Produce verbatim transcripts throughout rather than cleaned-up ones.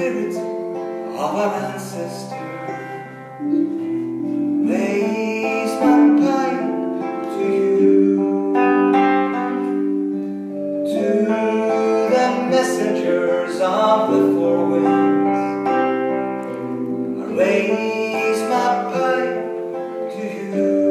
spirit of our ancestors. Raise my pipe to you, to the messengers of the four winds. I raise my pipe to you.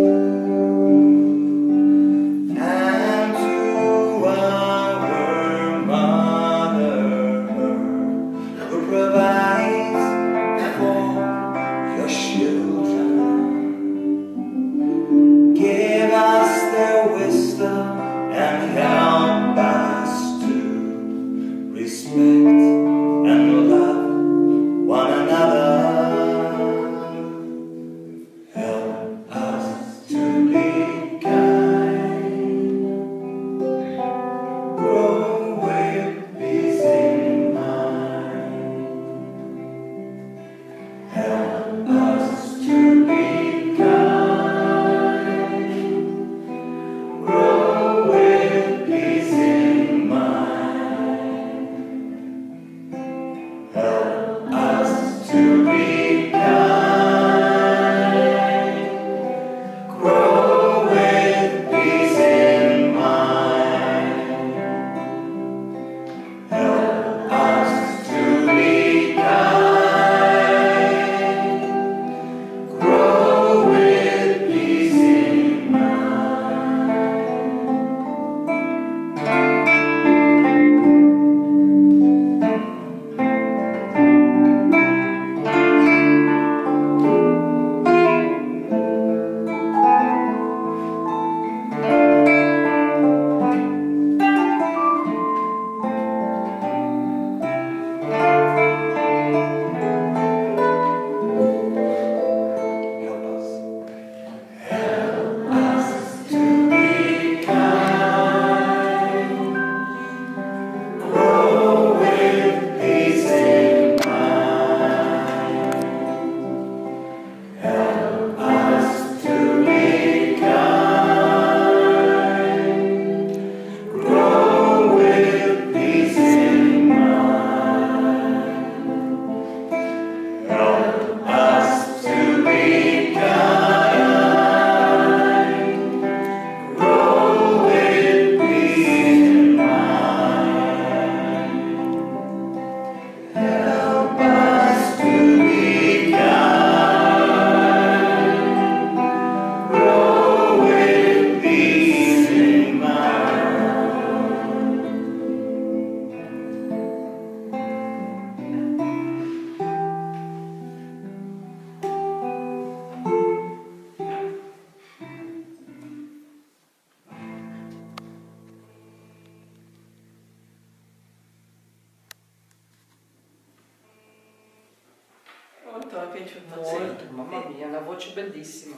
Molto, mi è piaciuto. Molto, mamma mia, una voce bellissima.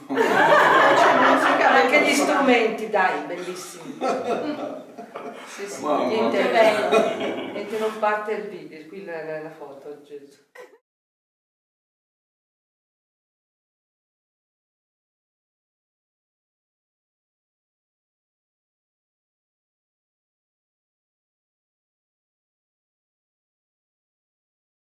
Anche gli strumenti, dai, bellissimi. Sì, sì. Wow. Niente, bello. Niente, non parte il video, qui la, la, la foto. Gesù.